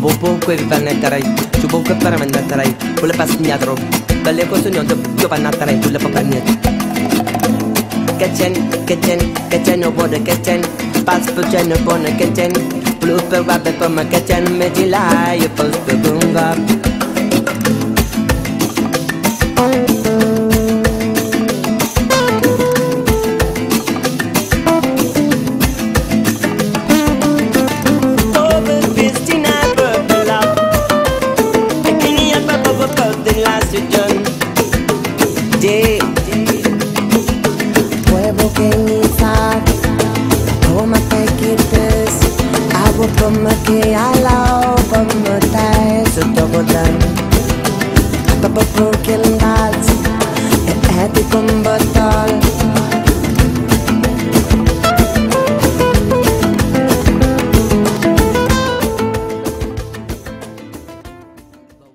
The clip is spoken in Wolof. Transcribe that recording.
Bobo kwe vane tarai, chubo ke para manda tarai, pula pas nyatro. Bale ko sunyo to pa natarai, pula pa panyat. Kitchen no border kitchen, pas puchen no bona kitchen. Pulu per wabe pa ma kitchen, me jilai yo post pe bunga. Huevo que ni sabe cómo te quites. Agua como que al lado, como te eso todo dan.